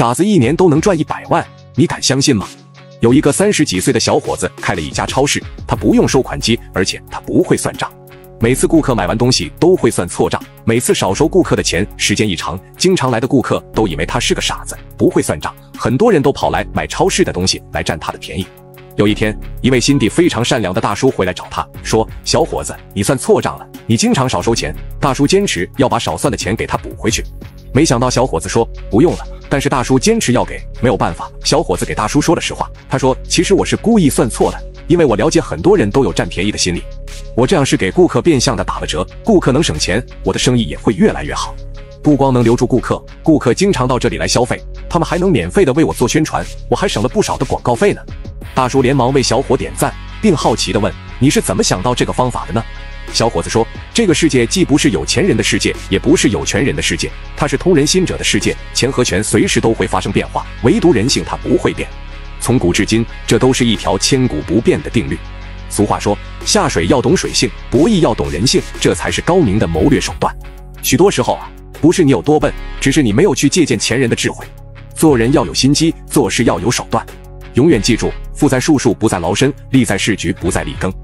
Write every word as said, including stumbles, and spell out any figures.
傻子一年都能赚一百万，你敢相信吗？有一个三十几岁的小伙子开了一家超市，他不用收款机，而且他不会算账。每次顾客买完东西都会算错账，每次少收顾客的钱，时间一长，经常来的顾客都以为他是个傻子，不会算账，很多人都跑来买超市的东西来占他的便宜。有一天，一位心地非常善良的大叔回来找他，说：“小伙子，你算错账了，你经常少收钱。”大叔坚持要把少算的钱给他补回去。没想到小伙子说不用了，但是大叔坚持要给，没有办法，小伙子给大叔说了实话，他说：“其实我是故意算错的，因为我了解很多人都有占便宜的心理，我这样是给顾客变相的打了折，顾客能省钱，我的生意也会越来越好。不光能留住顾客，顾客经常到这里来消费，他们还能免费的为我做宣传，我还省了不少的广告费呢。”大叔连忙为小伙点赞，并好奇地问：“你是怎么想到这个方法的呢？”小伙子说：“这个世界既不是有钱人的世界，也不是有权人的世界，它是通人心者的世界，钱和权随时都会发生变化，唯独人性它不会变。从古至今，这都是一条千古不变的定律。俗话说，下水要懂水性，博弈要懂人性，这才是高明的谋略手段。许多时候啊，不是你有多笨，只是你没有去借鉴前人的智慧。做人要有心机，做事要有手段。永远记住，富在术数不在劳身，利在事局不在力耕。